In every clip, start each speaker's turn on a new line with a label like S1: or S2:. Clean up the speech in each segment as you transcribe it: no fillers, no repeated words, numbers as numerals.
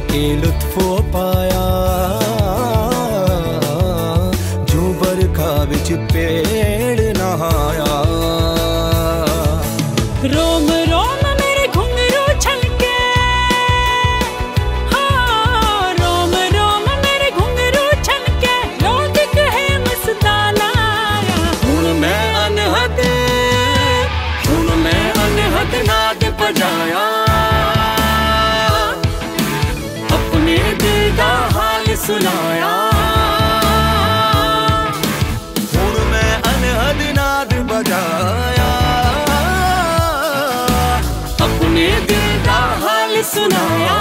S1: के लुत्फो पाया, जो बरखा विच पेड़ नहाया।
S2: रोम रोम मेरे घुंघरू छलके, हाँ रोम रोम मेरे घुंघरू छलके, लोग कहे मस्ताना आया।
S1: हुण मैं अनहद नाद बजाया, अपने दिल दा हाल सुनाया। हुण मैं अनहद नाद बजाया, अपने दिल दा हाल सुनाया।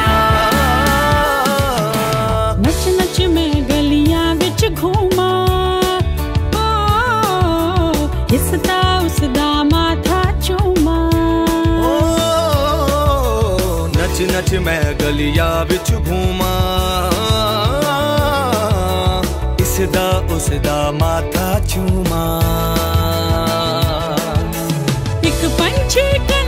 S2: नच नच मैं गलियां विच घूमा, इसदा उसदा माथा चूमा।
S1: नच नच मैं गलियां विच घूमा, इसदा उसदा माथा चूमा।
S2: एक पंछी